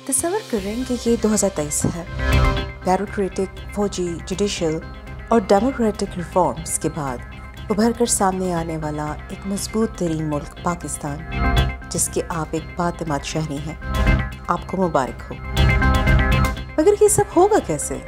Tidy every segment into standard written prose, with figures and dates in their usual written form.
तसव्वुर करें कि ये 2023 है। ब्यूरोक्रेटिक, फौजी, जुडिशल और डेमोक्रेटिक रिफॉर्म्स के बाद उभर कर सामने आने वाला एक मजबूत तरीन मुल्क पाकिस्तान, जिसके आप एक बातमाद शहरी हैं। आपको मुबारक हो। मगर ये सब होगा कैसे?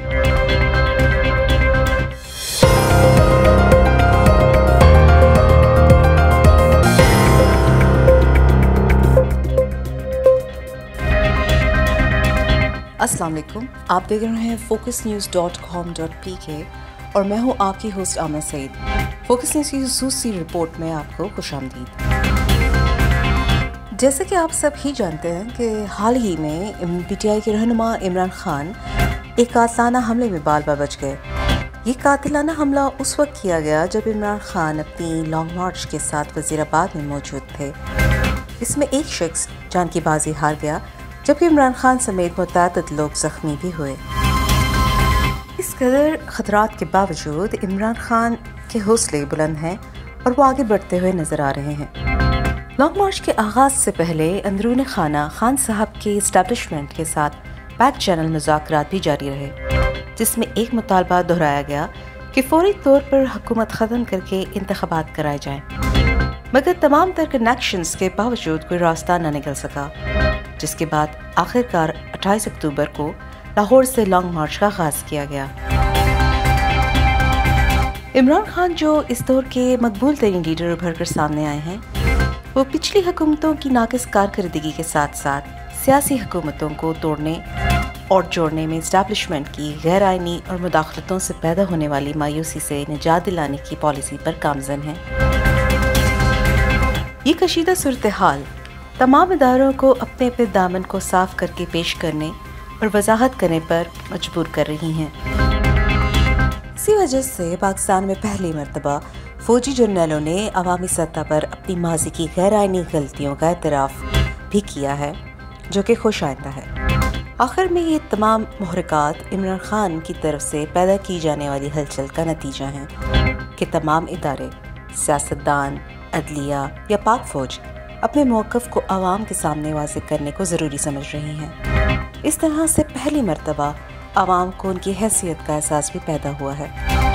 अस्सलाम वालेकुम, आप देख रहे हैं focusnews.com.pk और मैं हूं आपकी host Amina Sayeed. Focus News की खसूसी रिपोर्ट में आपको खुशामदीद। जैसे कि आप सब ही जानते हैं कि हाल ही में PTI के रहनुमा इमरान खान एक कातिलाना हमले में बाल बच गए। ये कातिलाना हमला उस वक्त किया गया जब इमरान खान अपनी लॉन्ग मार्च के साथ वज़ीराबाद में मौजूद थे। इसमें एक शख्स जान की बाजी हार गया, जबकि इमरान खान समेत मुतअद्दिद लोग जख्मी भी हुए। इस कदर खतरात के बावजूद इमरान खान के हौसले बुलंद हैं और वो आगे बढ़ते हुए नजर आ रहे हैं। लॉन्ग मार्च के आगाज से पहले अंदरूनी खाना खान साहब के इस्टेब्लिशमेंट के साथ बैक चैनल मुज़ाकरात भी जारी रहे, जिसमें एक मुतालबा दोहराया गया कि फौरी तौर पर हुकूमत ख़त्म करके इंतखाबात कराए जाएं। मगर तमाम तर कनेक्शंस के बावजूद कोई रास्ता न निकल सका, जिसके बाद आखिरकार 28 अक्टूबर को लाहौर से लॉन्ग मार्च का आगाज किया गया। इमरान खान जो इस दौर के मकबूल तरीन लीडर उभर कर सामने आए हैं, वो पिछली हुकूमतों की नाकिस कारकर्दगी के साथ साथ सियासी हुकूमतों को तोड़ने और जोड़ने में इस्टेब्लिशमेंट की गैर आइनी और मुदाखलतों से पैदा होने वाली मायूसी से निजात दिलाने की पॉलिसी पर गामजन है। ये कशीदा सूरत हाल तमाम इदारों को अपने अपने दामन को साफ करके पेश करने और वजाहत करने पर मजबूर कर रही हैं। इसी वजह से पाकिस्तान में पहली मरतबा फौजी जर्नलों ने अवामी सतह पर अपनी माजी की गैर आइनी गलतियों का एतराफ़ भी किया है, जो कि खुश आइंदा है। आखिर में ये तमाम मुहर्रिकात इमरान खान की तरफ से पैदा की जाने वाली हलचल का नतीजा हैं कि तमाम इदारे, सियासतदान, अदलिया या पाक फौज अपने मौक़िफ़ को आवाम के सामने वाज़ेह करने को ज़रूरी समझ रही हैं। इस तरह से पहली मरतबा आवाम को उनकी हैसियत का एहसास भी पैदा हुआ है।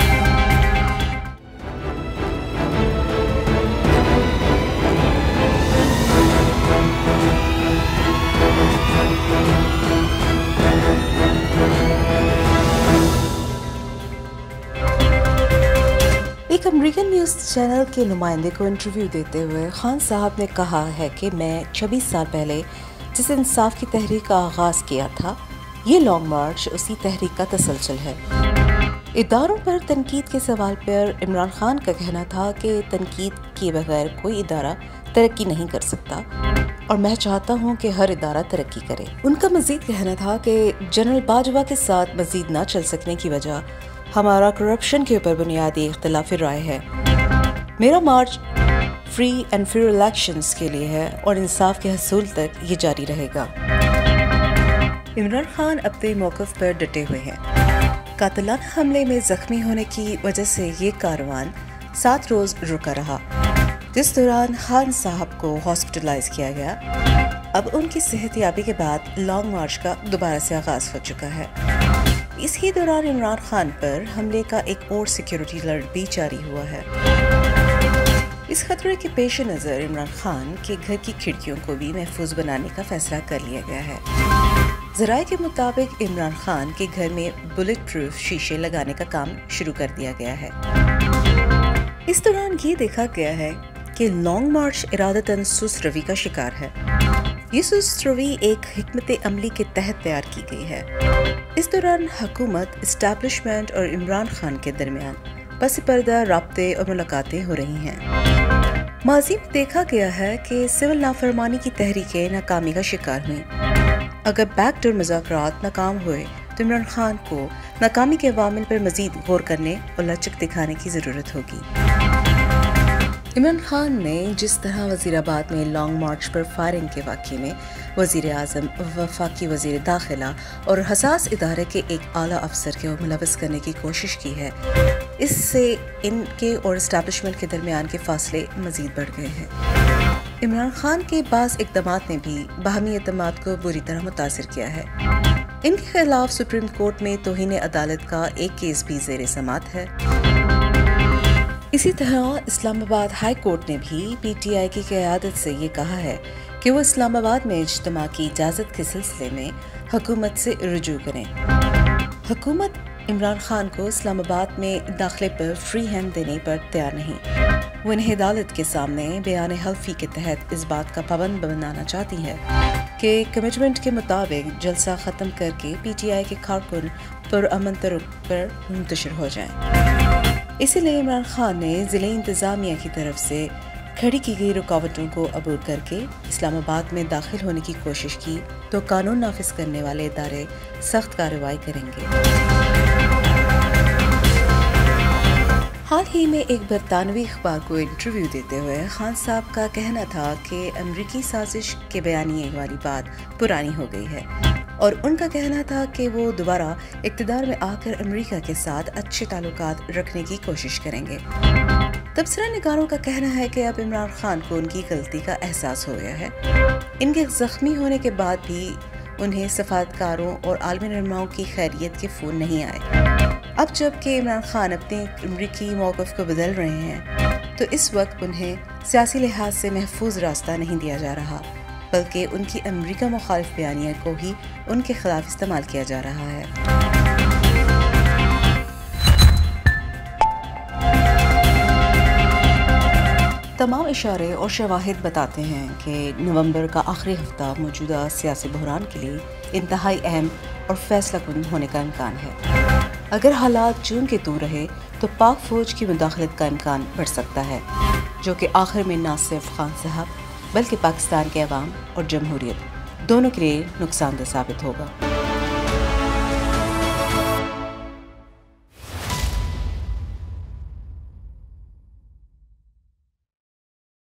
एक अमेरिकन न्यूज़ चैनल के नुमाइंदे को इंटरव्यू देते हुए खान साहब ने कहा है कि मैं 26 साल पहले जिस इंसाफ की तहरीक का आगाज़ किया था, ये लॉन्ग मार्च उसी तहरीक का तसलसल है। इदारों पर तनकीद के सवाल पर इमरान खान का कहना था कि तनकीद किए बगैर कोई इदारा तरक्की नहीं कर सकता और मैं चाहता हूँ कि हर इदारा तरक्की करे। उनका मज़ीद कहना था कि जनरल बाजवा के साथ मज़ीद ना चल सकने की वजह हमारा करप्शन के ऊपर बुनियादी इख्तिलाफ़ी राय है। मेरा march free and fair elections के लिए है और इंसाफ के हसूल तक ये जारी रहेगा। इमरान खान अपने मौक़िफ़ पर डटे हुए हैं। कातिलाना हमले में जख्मी होने की वजह से ये कारवान 7 रोज़ रुका रहा, जिस दौरान खान साहब को हॉस्पिटलाइज किया गया। अब उनकी सेहतयाबी के बाद लॉन्ग मार्च का दोबारा से आगाज़ हो चुका है। इसी दौरान इमरान खान पर हमले का एक और सिक्योरिटी अलर्ट भी जारी हुआ है। इस खतरे के पेश नज़र इमरान खान के घर की खिड़कियों को भी महफूज बनाने का फैसला कर लिया गया है। ज़राए के मुताबिक इमरान खान के घर में बुलेट प्रूफ शीशे लगाने का काम शुरू कर दिया गया है। इस दौरान ये देखा गया है कि लॉन्ग मार्च इरादतन सुस्त रवि का शिकार है। ये सुस्त रवि एक हिकमत अमली के तहत तैयार की गई है। इस दौरान हुकूमत, इस्टेब्लिशमेंट और इमरान खान के दरमियान पस पर्दा राब्ते और मुलाकातें हो रही हैं। माजी में देखा गया है कि सिविल नाफरमानी की तहरीकें नाकामी का शिकार हुई। अगर बैकडोर मुज़ाकरात नाकाम हुए तो इमरान खान को नाकामी के अवामिल पर मजीद गौर करने और लचक दिखाने की ज़रूरत होगी। इमरान खान ने जिस तरह वज़ीराबाद में लॉन्ग मार्च पर फायरिंग के वाक़े में वज़ीर आज़म, वफाकी वज़ीर दाखिला और हसास इदारे के एक आला अफसर को मुलव्वस करने की कोशिश की है, इससे इनके और इस्टेब्लिशमेंट के दरमियान के फासले मज़ीद बढ़ गए हैं। इमरान खान के बाज़ इक़दामात ने भी बाहमी एतमाद को बुरी तरह मुतासिर किया है। इनके खिलाफ सुप्रीम कोर्ट में तौहीन अदालत का एक केस भी ज़ेर समाअत है। इसी तरह इस्लामाबाद हाई कोर्ट ने भी PTI की क़यादत से ये कहा है कि वो इस्लामाबाद में इज्तिमा की इजाज़त के सिलसिले में हुकूमत से रुजू करें। हुकूमत इमरान खान को इस्लामाबाद में दाखिले पर फ्री हैंड देने पर तैयार नहीं। वो इन्हें अदालत के सामने बयान हल्फी के तहत इस बात का पाबंद बनाना चाहती है कि कमिटमेंट के मुताबिक जलसा ख़त्म करके PTI के कारकुन पुरअमन तरीक़ पर मुंतशिर हो जाएं। इसीलिए इमरान खान ने ज़िले इंतज़ामिया की तरफ से खड़ी की गई रुकावटों को अबूर करके इस्लामाबाद में दाखिल होने की कोशिश की तो कानून नाफिज करने वाले इदारे सख्त कार्रवाई करेंगे। हाल ही में एक बरतानवी अखबार को इंटरव्यू देते हुए खान साहब का कहना था कि अमरीकी साजिश के बयानिए वाली बात पुरानी हो गई है और उनका कहना था कि वो दोबारा इक़्तिदार में आकर अमरीका के साथ अच्छे ताल्लुकात रखने की कोशिश करेंगे। तबसरा निगारों का कहना है कि अब इमरान खान को उनकी गलती का एहसास हो गया है। इनके ज़ख्मी होने के बाद भी उन्हें सफारतकारों और आलमी रहनुमाओं की खैरियत के फ़ोन नहीं आए। अब जबकि इमरान खान अपने अमरीकी मौक़िफ़ को बदल रहे हैं तो इस वक्त उन्हें सियासी लिहाज से महफूज रास्ता नहीं दिया जा रहा, बल्कि उनकी अमरीका मुखालिफ बयानिया को ही उनके खिलाफ इस्तेमाल किया जा रहा है। तमाम इशारे और शवाहिद बताते हैं कि नवंबर का आखिरी हफ्ता मौजूदा सियासी बहरान के लिए इंतहाई अहम और फैसलाकुन होने का इम्कान है। अगर हालात जून के तू रहे तो पाक फौज की मुदाखलत का इम्कान बढ़ सकता है, जो कि आखिर में न सिर्फ खान साहब बल्कि पाकिस्तान के अवाम और जमहूरियत दोनों के लिए नुकसानदेह साबित होगा।